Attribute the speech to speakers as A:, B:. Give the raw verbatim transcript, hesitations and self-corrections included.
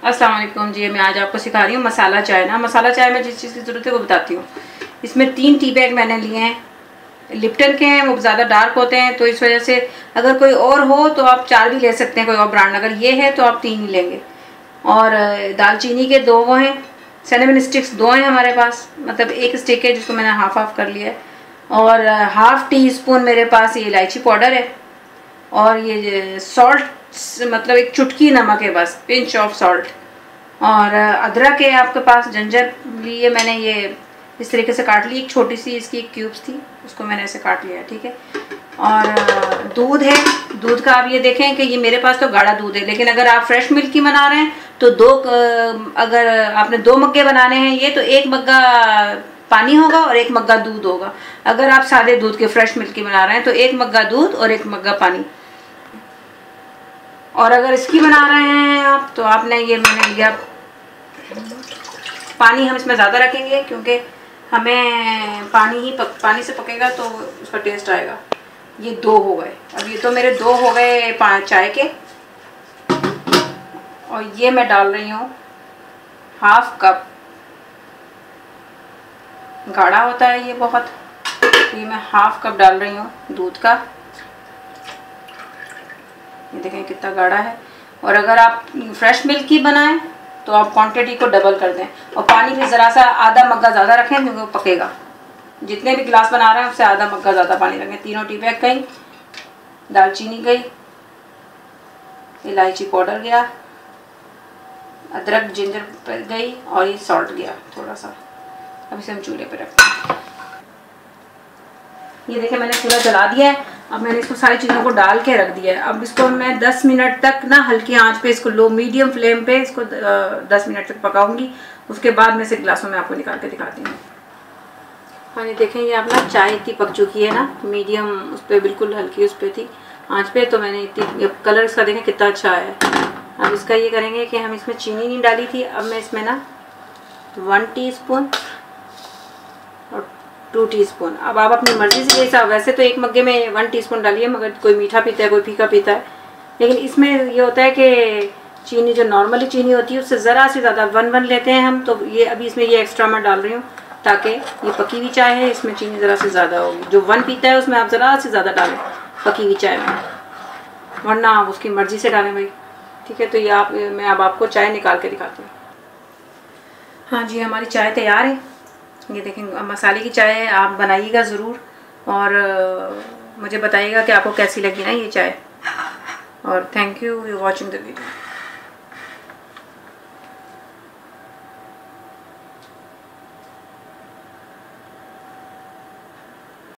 A: अस्सलाम वालेकुम जी। मैं आज आपको सिखा रही हूँ मसाला चाय ना। मसाला चाय में जिस चीज़ की ज़रूरत है वो बताती हूँ। इसमें तीन टी बैग मैंने लिए हैं। लिप्टन के हैं, वो ज़्यादा डार्क होते हैं तो इस वजह से अगर कोई और हो तो आप चार भी ले सकते हैं, कोई और ब्रांड। अगर ये है तो आप तीन ही लेंगे। और दालचीनी के दो वो हैं, सिनेमन स्टिक्स दो हैं हमारे पास, मतलब एक स्टिक है जिसको मैंने हाफ हाफ कर लिया है। और हाफ टी स्पून मेरे पास ये इलायची पाउडर है। और ये सॉल्ट, मतलब एक चुटकी नमक है बस, पिंच ऑफ सॉल्ट। और अदरक है आपके पास, जिंजर लिए मैंने, ये इस तरीके से काट ली। एक छोटी सी इसकी क्यूब्स थी, उसको मैंने ऐसे काट लिया, ठीक है। और दूध है। दूध का आप ये देखें कि ये मेरे पास तो गाढ़ा दूध है, लेकिन अगर आप फ्रेश मिल्क की बना रहे हैं तो दो, अगर आपने दो मग्गे बनाने हैं ये, तो एक मग्गा पानी होगा और एक मग्गा दूध होगा। अगर आप सादे दूध के फ्रेश मिल्क की बना रहे हैं तो एक मग्गा दूध और एक मग्गा पानी। और अगर इसकी बना रहे हैं आप तो आपने ये, मैंने लिया पानी, हम इसमें ज़्यादा रखेंगे क्योंकि हमें पानी ही पक, पानी से पकेगा तो उसका टेस्ट आएगा। ये दो हो गए। अब ये तो मेरे दो हो गए पाँच चाय के। और ये मैं डाल रही हूँ हाफ कप, गाढ़ा होता है ये बहुत, ये मैं हाफ कप डाल रही हूँ दूध का। ये देखें कितना गाढ़ा है। और अगर आप फ्रेश मिल्क की बनाएं तो आप क्वांटिटी को डबल कर दें। और पानी भी ज़रा सा आधा मग्गा ज़्यादा रखें क्योंकि वो पकेगा। जितने भी गिलास बना रहे हैं उससे आधा मग्गा ज़्यादा पानी रखें। तीनों टी बैग गई, दालचीनी गई, इलायची पाउडर गया, अदरक जिंजर गई, और ये सॉल्ट गया थोड़ा सा। अब इसे हम चूल्हे पे रखते हैं। ये देखें मैंने चूल्हा जला दिया है। अब मैंने इसको सारी चीज़ों को डाल के रख दिया है। अब इसको मैं दस मिनट तक ना हल्की आंच पे, इसको लो मीडियम फ्लेम पे इसको दस मिनट तक पकाऊंगी। उसके बाद मैं इसे गिलासों में आपको निकाल के दिखाती हूँ। हाँ ये देखें, ये अपना चाय इतनी पक चुकी है ना, मीडियम उस पर, बिल्कुल हल्की उस पर थी आँच पे। तो मैंने इतनी, कलर इसका देखें कितना अच्छा है। अब इसका ये करेंगे कि हम इसमें चीनी नहीं डाली थी, अब मैं इसमें ना वन टी स्पून और टू टीस्पून, अब आप अपनी मर्ज़ी से जैसा, वैसे तो एक मग्गे में वन टीस्पून डालिए, मगर कोई मीठा पीता है कोई फीका पीता है। लेकिन इसमें ये होता है कि चीनी जो नॉर्मली चीनी होती है उससे ज़रा से ज़्यादा वन वन लेते हैं हम। तो ये अभी इसमें ये एक्स्ट्रा मैं डाल रही हूँ ताकि ये पकी हुई चाय है, इसमें चीनी ज़रा से ज़्यादा होगी। जो वन पीता है उसमें आप ज़रा से ज़्यादा डालें पकी हुई चाय में, वरना आप उसकी मर्ज़ी से डालें भाई, ठीक है। तो ये आप, मैं अब आपको चाय निकाल के दिखाती हूँ। हाँ जी, हमारी चाय तैयार है। ये देखें मसाले की चाय है, आप बनाइएगा ज़रूर। और मुझे बताइएगा कि आपको कैसी लगी ना ये चाय। और thank you for watching the video.